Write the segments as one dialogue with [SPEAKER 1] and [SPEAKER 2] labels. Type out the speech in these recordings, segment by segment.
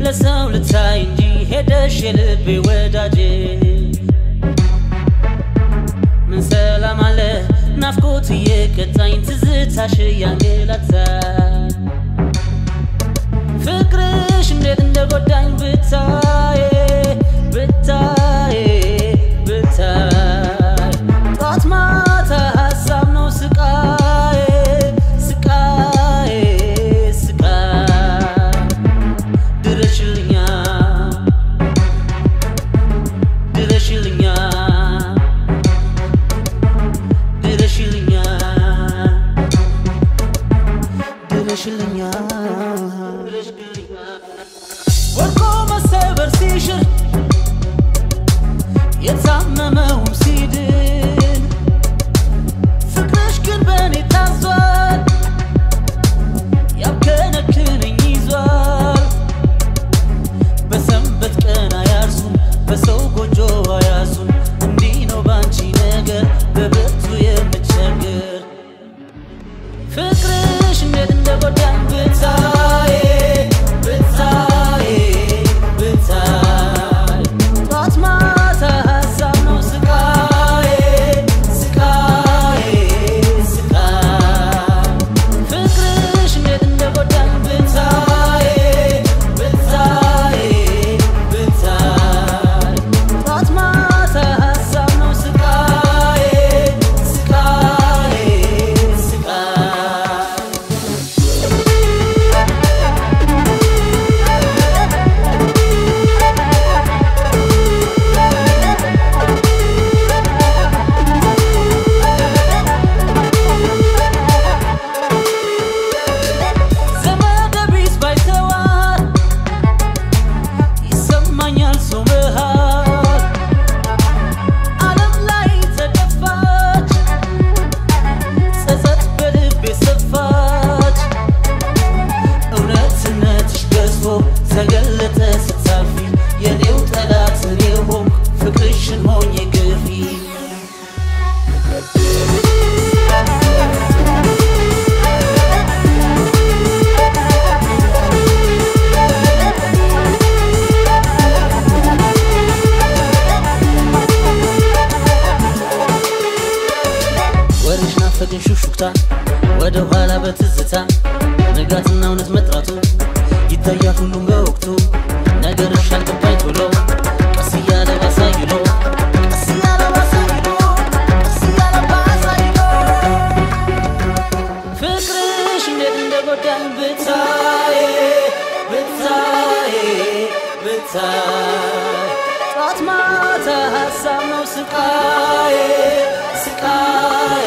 [SPEAKER 1] لساو لتاينجي هدش يلبي وداجي من سلام عليه نافكوتي يكتاين تزتاشي يانجلتا فكرش ندت ندقوداين بتاي بتاي بتاي طات ماتا حساب نو سقاي سقاي سقاي درشلنيا درشلنيا درشلنيا درشلنيا ورقو مسابر سيشر يتعممهم سيدين فكرش كن بني تازوال يبكينا كنين يزوال بسنبت كنا يارسون بسوقو جوا ياسون اندينو بانشي نگر ببتو يمتشاقر فكرش ند ندقو دان بتاي بتاي بتاي طات ماتا حساب نو سقاي سقاي سقاي فكرش ند ندقو دان بتاي بتاي بتاي طات ماتا حساب نو سقاي سقاي سقاي زماد بيس بايتوار يسمعني سمهار عالم لاي تدفاج سزت بلبي سفاج እውነትነትሽ ገዝፎ ተገለጠ ስታልፊ የኔው ጠላት እኔው ሆንኩ ፍቅርሽን ሆኜ ግፊ ወሬሽ ናፈቀኝ ሹክሹክታ ወደ ኋላ በትዝታ ንጋትና እውነት መጥራቱ ይታያል ሁሉም በወቅቱ ነገርሽ አልገባኝ ቶሎ ቀስ እያለ ባሳይሎ ቀስ እያለ ባሳይሎ ቀስ እያለ ባሳይሎ ፍቅርሽ እንዴት እንደጎዳኝ ብታይ ብታይ ብታይ ጠዋት ማታ ሀሳብ ነው ስቃዬ ስቃዬ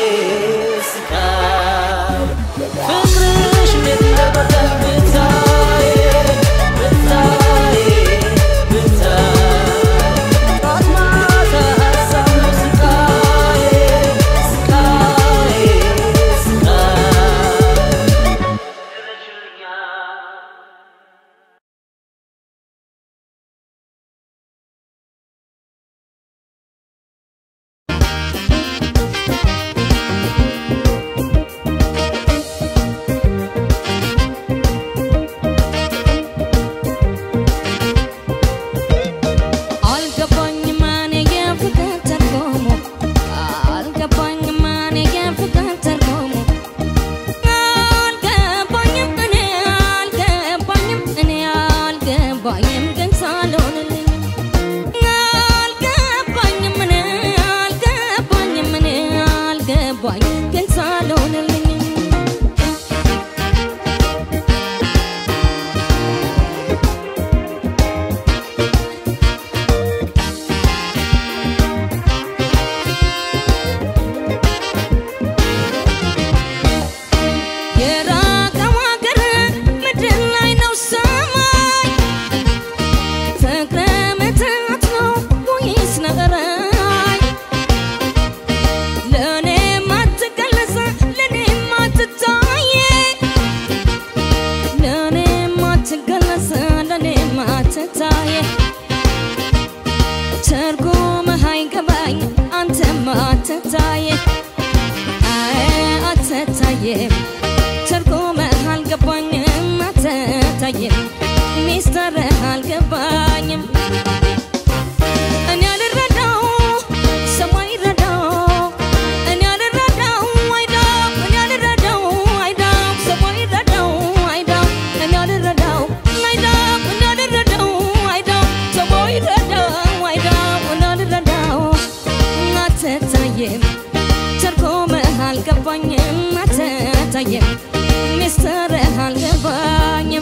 [SPEAKER 1] ስቃዬ ፍቅርሽ እንዴት እንደጎዳኝ ብታይ ብታይ ብታይ ጠዋት ማታ ሀሳብ ነው ስቃዬ ስቃዬ ስቃዬ تركو ما هالقبان ما تتايم مستر
[SPEAKER 2] አልገባኝም አትታየም ሚስጥርህ አልገባኝም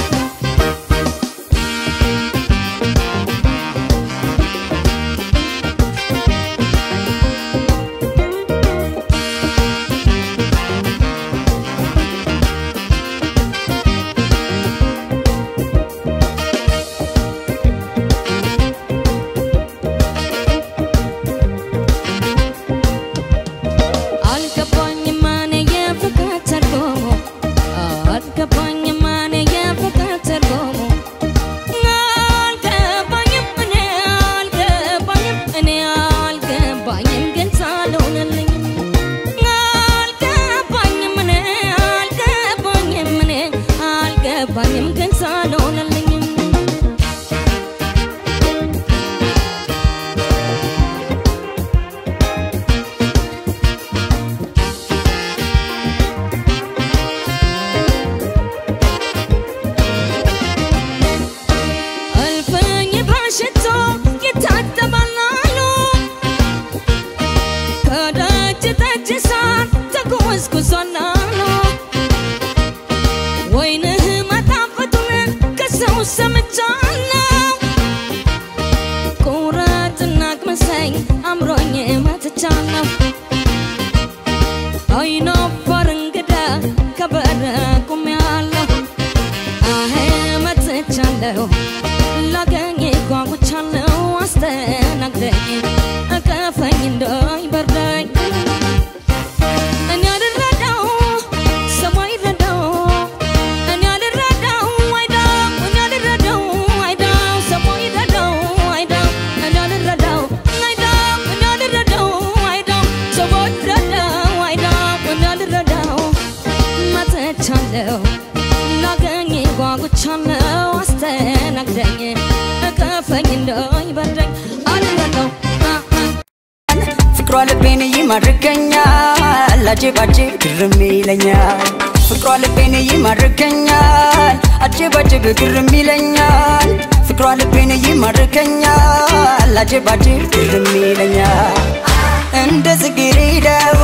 [SPEAKER 3] عجيب عجيب كرمي لنيا فكروا لبيني يمركنيال عجيب عجيب كرمي لنيال فكروا لبيني يمركنيال عجيب عجيب كرمي لنيا عند زقريداو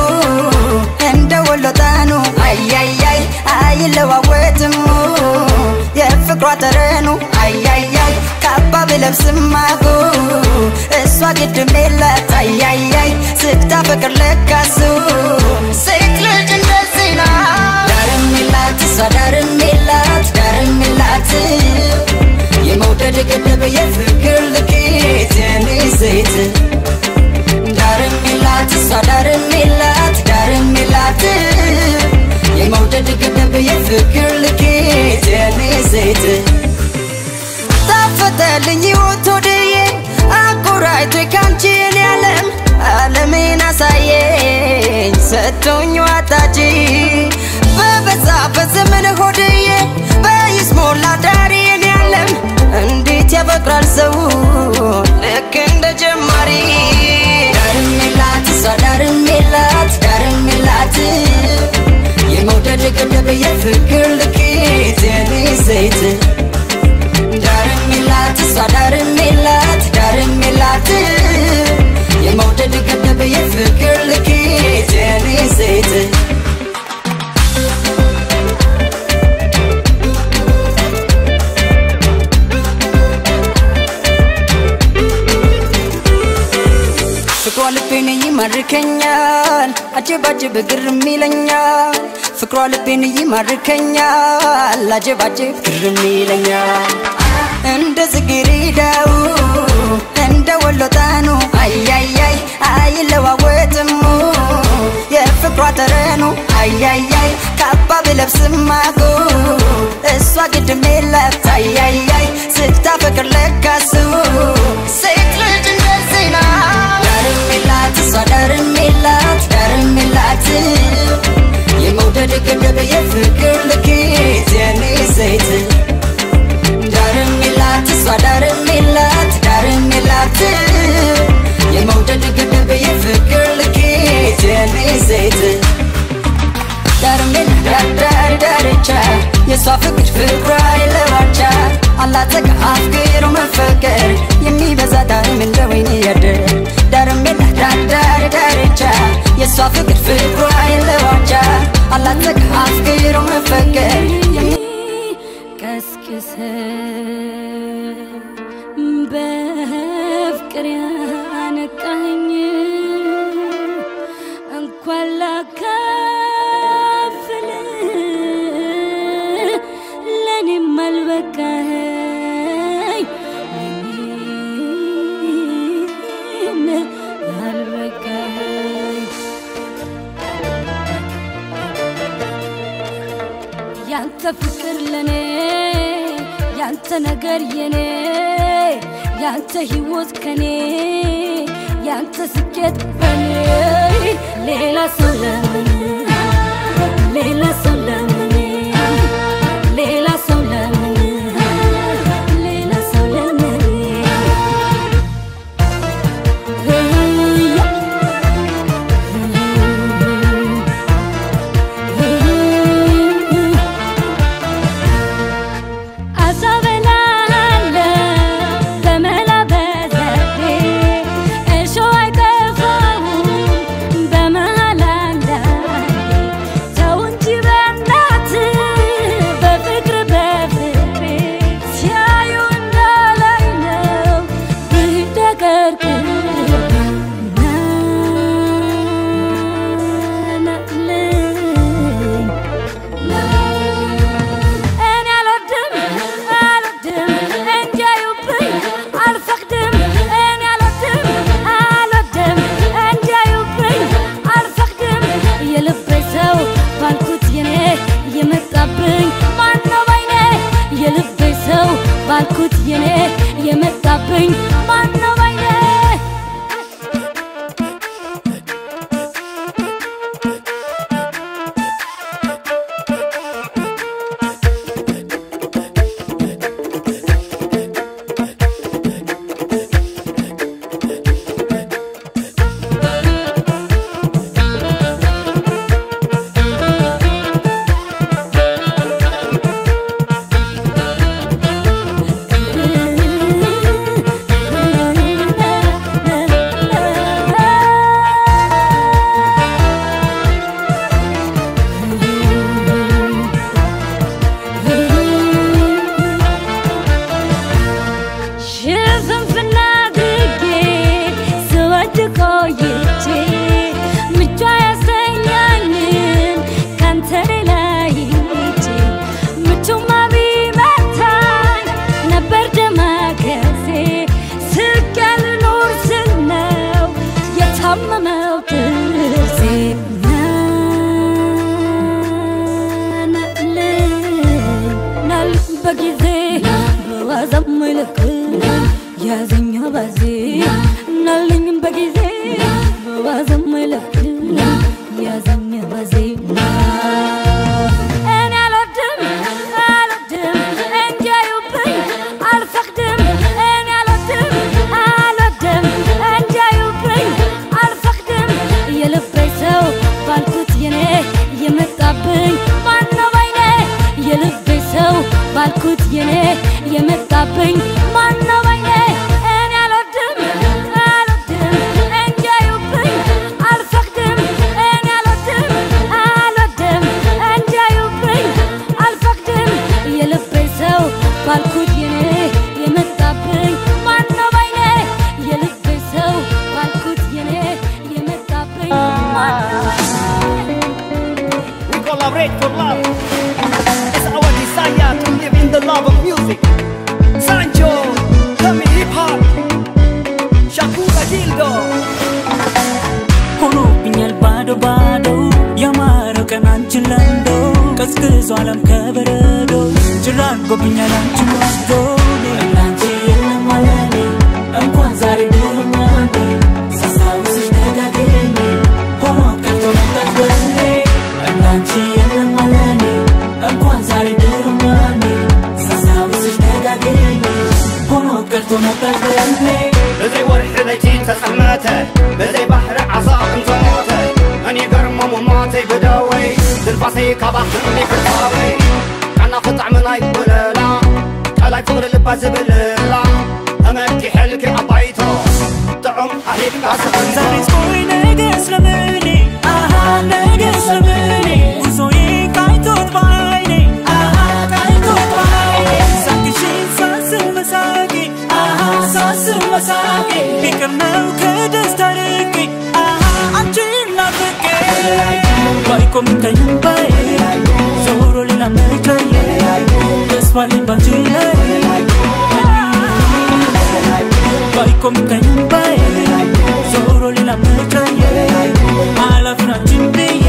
[SPEAKER 3] عند ولطانو اي اي اي اي لواوتمو يا فكروا ترينو اي اي اي كابا بلبس ماكو اسوا قد ميلات اي اي اي سكتا فكر لكاسو سيكل جندسينا دارم ميلات سوا دارم ميلات يموتد قدب يفكر لكيت يعني زيت دارم ميلات سوا دارم ميلات يموتد قدب يفكر لكيت يعني زيت تفتلني وتودي أقرأت كانتين يعلم عالمين أسايين ستوني واتاجي ببزا من هودي بيسمو لا دارين يعلم انديت يا بكر السوون لكن ده جماري دارم ميلات سوا دارم ميلات يموتد قدب يفكر لكيت يعني زيت دارم ميلات سوا دارم ميلات يموتد قدب يفكر لكيت يعني زيت فكروا لبيني يمركنيال عجيب عجيب كرمي لنيال فكروا لبيني يمركنيال عجيب عجيب كرمي لنيال عند زقريداو عند ولطانو اي اي اي اي لواوتمو يا فكروا ترينو اي اي اي كابا بلبس ماكو اسوا قد ميلات اي اي اي سكتا فكر لكاسو سيكل جندسينا دارم ميلات سوا دارم ميلات يموتد قدب يفكر لكيت يعني زيت دارم ميلات سوا دارم ميلات يموتد قدب يفكر لكيت يعني زيت دارم ميلات دارجا يسوا فكر فكراي لواجا الله تقعف غير مفكر يمي بزا دارم من دويني يدر دارم ميلات دارجا يسوا فكر فكراي
[SPEAKER 2] በፍቅር ያነቃኝ እንኳን ላካፍል ለኔም አልበቃኝ ያንተ ፍቅር ለኔ ያንተ ነገር የኔ ያንተ ህይወት ከኔ ያንተ ስኬት በኔ ሌላ ሰው ለምን ሌላ ሰው ለምን ሌላ ሰው ለምን ሌላ ሰው ለምን ባልኩት የኔ የመጣብኝ ማነው ባይኔ ያዘኛ ባዜ ናልኝ በጊዜ በዋዘም ይለክ ያዘኛ ባዜ እኔ አልወድም እንጃዩብኝ አልፈቅድም እኔ አልወድም እንጃዩብኝ አልፈቅድም የልቤ ሰው ባልኩት የኔ የመጣብኝ ማነው ባይኔ የልቤ ሰው ባልኩት የኔ የመጣብኝ ማነው ባይኔ እኔ አልወድም እንጃዩብኝ አልፈቅድም እኔ አልወድም እንጃዩብኝ አልፈቅድም የልቤ ሰው ባልኩት የኔ የመጣብኝ ማነው ባይኔ የልቤ ሰው ባልኩት የኔ የመጣብኝ
[SPEAKER 4] We collaborate for love. It's our desire to live in the love of music. Sancho, coming hip hop. Shakura Gildo.
[SPEAKER 5] Hono pinyal bado bado, yamaro kananchi lando. Kaskuzo alam kabarado, jiran go pinyal anchi wado. Anchi yena malani, amkwan zari durmani. Sasa usi nega gini, hono kanto natagwani. Anchi yena malani, amkwan zari durmani. Sasa usi nega gini, hono kanto natagwani.
[SPEAKER 4] بزي ورح ليتين تسماته بزي بحر عصاب انتماته اني قرم مماتي بداوي تنفاسي كبحر اللي في الطاوي كان قطع من اي بللا كلا يفور اللباس بللا امكي حلكي عطايته طعم عليك كاسب
[SPEAKER 5] زاري سكوي نجس لمني آها نجس لمني وزوي كايتوت بايني آها كايتوت بايني ساكي ባይቆም ከይምባይ ዞሮ ሌላ መቻዬ ተስፋልኝ ባንቺ ላይ ባይቆም ከይምባይ ዞሮ ሌላ መቻዬ አላፍራችን ብዬ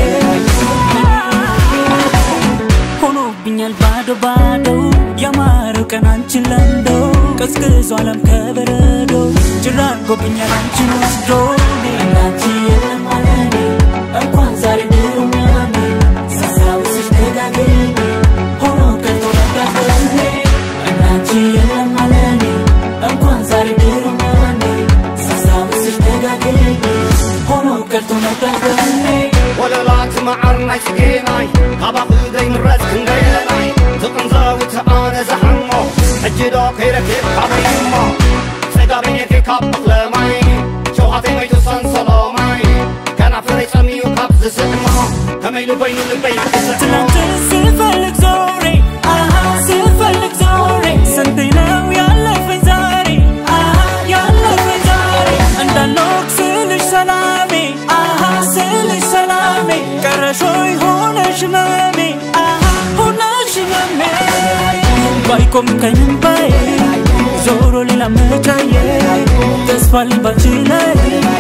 [SPEAKER 5] ሆኖብኛል ባዶ ባዶ ያማረው ቀን አንቺን ለምዶ ቀዝቅዞ ዓለም ከበረዶ ጭራ አድርጎብኛል አንቺን ወስዶ እናንቺ የለም አለኔ እንኳን ዛሬ ድሮኛኔ ሳስታውስሽ ደጋግሜ ሆኖ ቀርቶ ነጋገሬ እናንቺ የለም አለኔ እንኳን ዛሬ ድሮኛኔ ሳስታውስሽ ደጋግሜ ሆኖ ቀርቶ ነጋገሬ
[SPEAKER 4] ወለላት ማዓርናይ ስጌናይ ካባኽደይ ምረት ክንደየናይ ትቕንዛዊ ተኣነ ዘሓሞ ሕጂ ዶ ከይረክብ ካበይሞ ፀጋበኔከ ካብ ምኽለማይ ሸውሃተይ መይቱ ሰንሰሎማይ ከናፍረይ ፀሚዩ ካብ ዝስዕሞ ከመይ ልበይኑ ልበይ ክስዕሞ
[SPEAKER 5] ትላንትን ስፈልግ ዞሬ ስፈልግ ዞሬ ስንቴ ነው ያለፈኝ ዛሬ ያለፈኝ ዛሬ እንዳልኖርክ ስልሽ ሰላሜ ስልሽ ሰላሜ ቀረሾይ ሆነሽ ህመሜ ሆነሽ ህመሜ ባይቆም ከይምባይ ዞሮ ሌላ መቻዬ ተስፋልኝ ባንቺ ላይ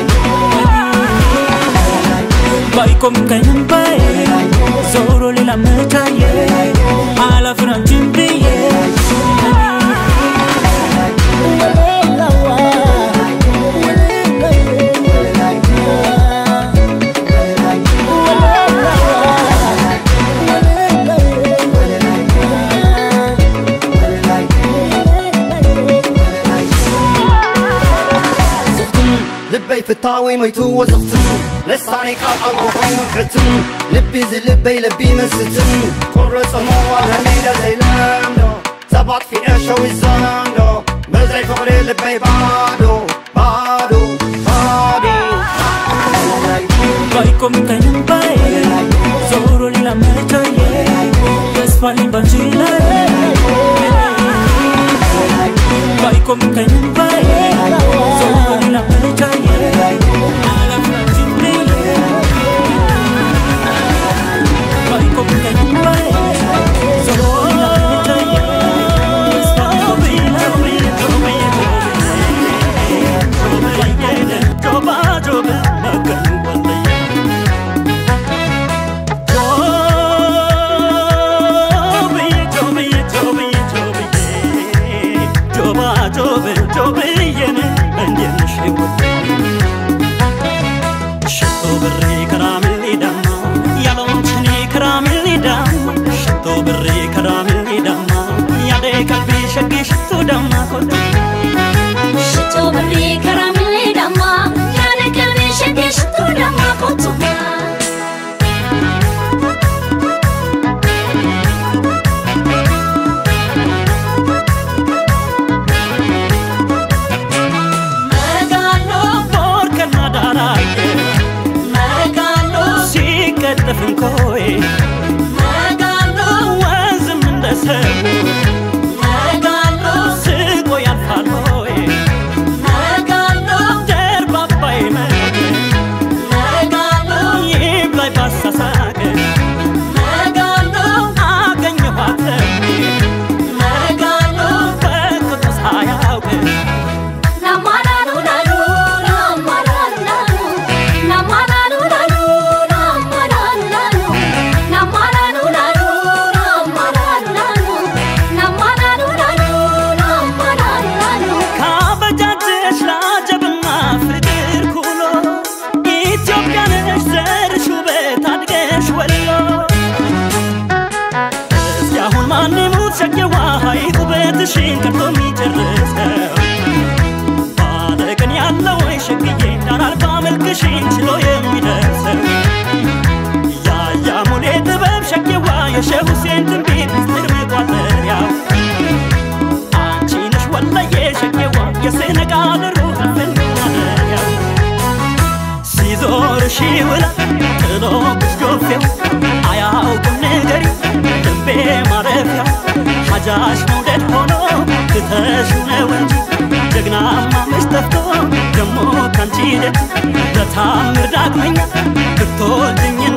[SPEAKER 5] ባይቆም ከይምባይ ዞሮ ሌላ መቻዬ አላፍራችን ብዬ
[SPEAKER 4] ልበይ ፍታዊ መይቱ ወዘኽትም ለሳኔ ካብ ኣልቆ ኮይኑ ሕትም ልቢ ዝልበይ ለቢ መስትም ቁርፅሞ ዋለሜዳ ዘይለምዶ ሰባት ፊአ ሸዊ ዘንዶ በዘይ ፍቕሪ ልበይ ባዶ ባዶ ባዶ
[SPEAKER 5] ባይቆም ከይምባይ ዞሮ ሌላ መቻዬ ተስፋልኝ ባንቺ ላይ ባይቆም ከይምባይ ዞሮ ሌላ መቻዬ አላፍራችን ብዬ ባይቆም ከይምባይ ዞሮ ሌላ መቻዬ ተስፋልኝ
[SPEAKER 6] ሽን ከቶም ይጨርሰው ባለቀን ያለው ሸክዬ ዳራልባ መልክሽን ችሎ የሚደርሰው ያያሙሌ ጥበብ ሸክዋ የሼህ ሁሴን ትንቢት ምስጢር መቋጠሪያው አንቺ ነሽ ወላዬ ሸክዋ የሴነጋል ሩህ ፍንዋነሪያው ሲዞር ሺውላ ጥሎ ብስጆፌው አያውቅም ንገሪ ልቤ ማረፊያው حجاش مودد هونو تتشونه ونجي جغناما مشتفتو دمو كانتيدت دتامر داغمኛ ብትወልኝ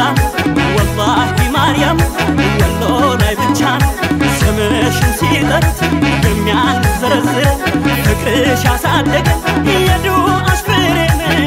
[SPEAKER 6] ነው ወላሂ ማርያም ወሎ ላይ ብቻ ነው ስምሽን ሲጠሩት የሚያንዘረዝር ፍቅርሽ ያሳደገ የዱዓሽ ፍሬ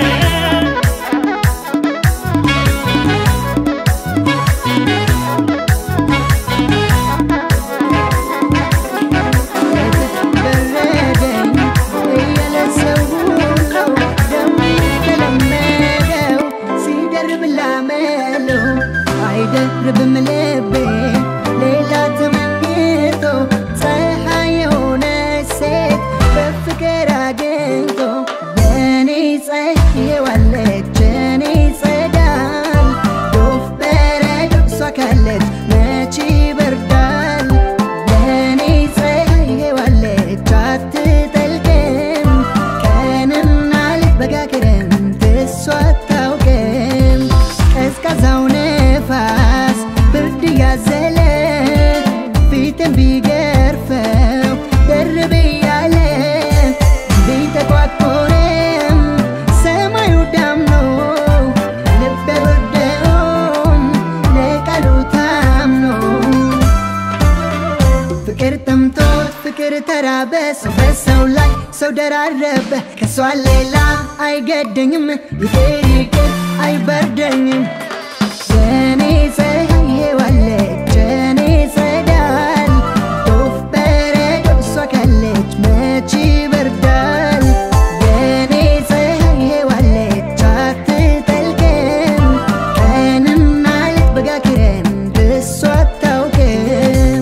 [SPEAKER 7] ደራረበ ከሷ ሌላ አይገደኝም ይሄድ አይበርደኝም የኔ ፀሐይ ዋለች የኔ ፀዳል ዶፍ በረዶ እሷ ካለች መች ይበርዳል የኔ ፀሐይ ዋለች አትጠልቅም ቀንና ሌት በጋ ክረምት እሷ አታውቅም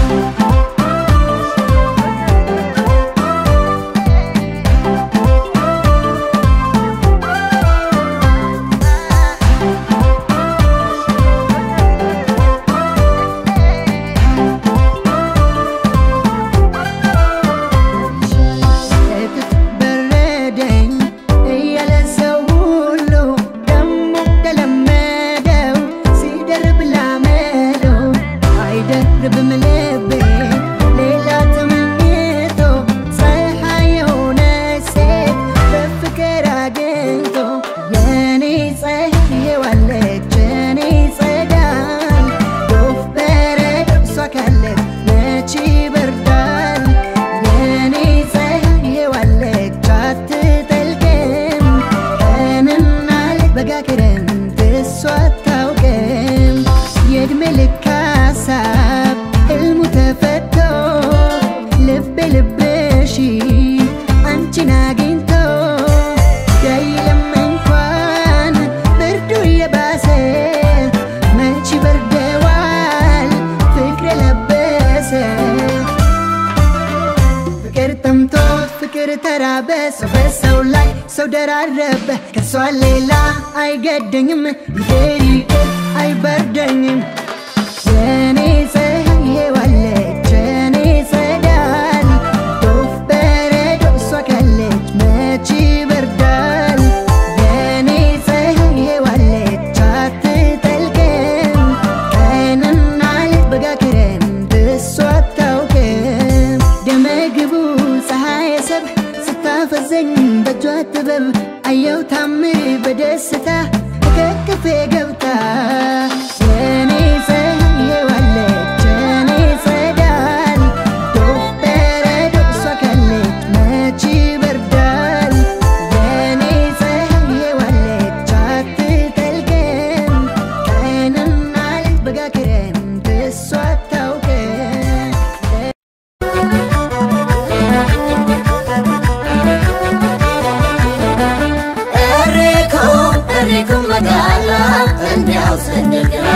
[SPEAKER 7] በሰው ላይ ሰው ደራረበ ከሷ ሌላ አይገደኝም ይሄድ አይበርደኝም የኔ ፀሐይ ዋለች የኔ ፀዳል ዶፍ በረዶ እሷ ካለች መች ይበርዳል የኔ ፀሐይ ዋለች አትጠልቅም ቀንና ሌት በጋ ክረምት እሷ አታውቅም ደመግቡ ፀሐይ ሰብ ፈዘኝ በጇ ጥበብ አየው ታምር በደስታ ከከፌ ገብታ የኔ ፀሐይ ዋለች የኔ ፀዳል ዶፍ በረዶ እሷ ካለች መች ይበርዳል የኔ ፀሐይ ዋለች አትጠልቅም ቀንና ሌት በጋ ክረምት እሷ አታውቅም
[SPEAKER 1] magala endiao sendekra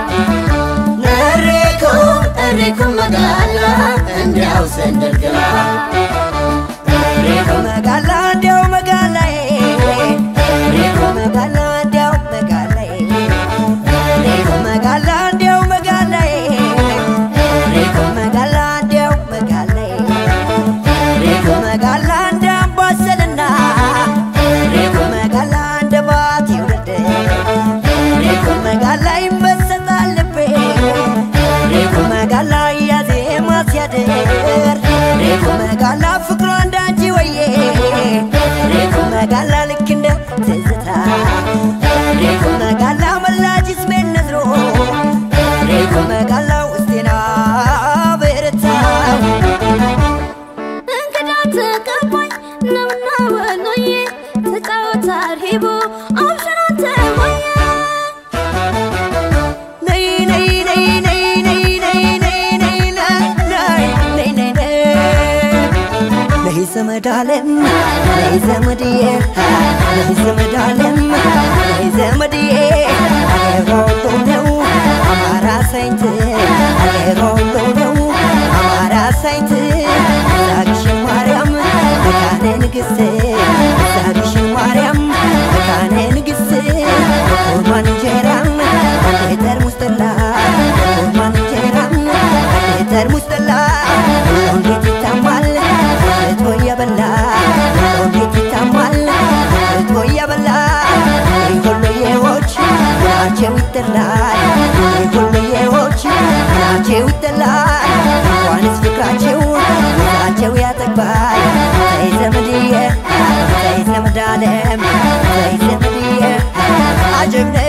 [SPEAKER 1] Nareko magala endiao sendekra Nareko magala endiao magala Nareko magala endiao magala Nareko magala endiao magala Nareko magala endiao magala Nareko magala endiao baselna Nareko magala magala imbasata lepe Reko magala yaze masyader Reko magala ፍቅሯ እንዳንቺ ወዬ Reko magala ልክ እንደ ትዝታ Reko magala መላጅስ ሜነ
[SPEAKER 2] حبيبو أبشرت ويا
[SPEAKER 3] ني ني ني ني ني ني ني ني ني ني ني زمد عالم ني زمديه ني زمد عالم ني زمديه أغيرو نو أمارا ساينت أغيرو نو أمارا ساينت زاكش مريم مكان نقسي زاكش مريم مكان نقسي ومن جيران أنتر مستلا ومن جيران أنتر مستلا ونجي تتعمل تويا بلا ونجي تتعمل تويا بلا يقولوا يوش ناچه ويتلال يقولوا يوش ناچه ويتلال وانس فكراچه ناچه وياتقبال زي زمديه زي زمد عالم زي زمديه عجبني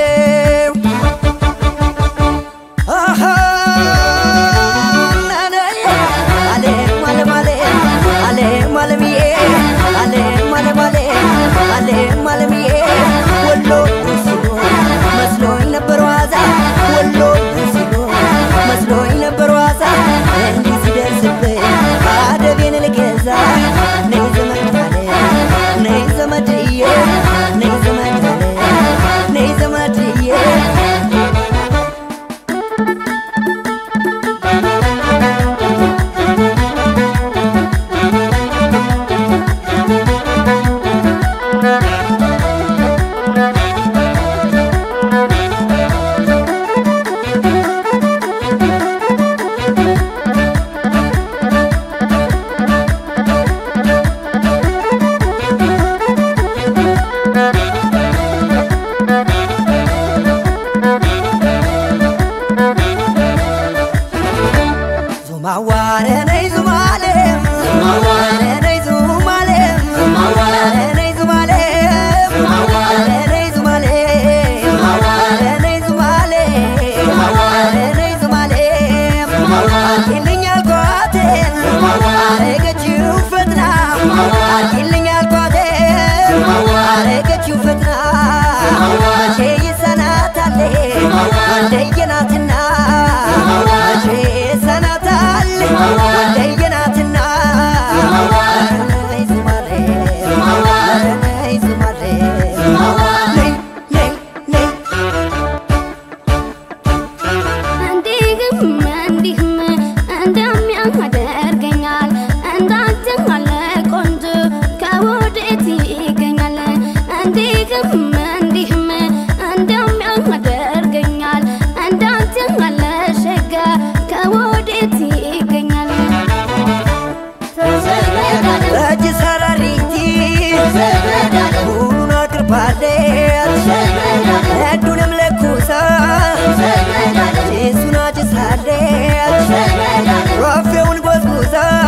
[SPEAKER 3] Rafeun gozguza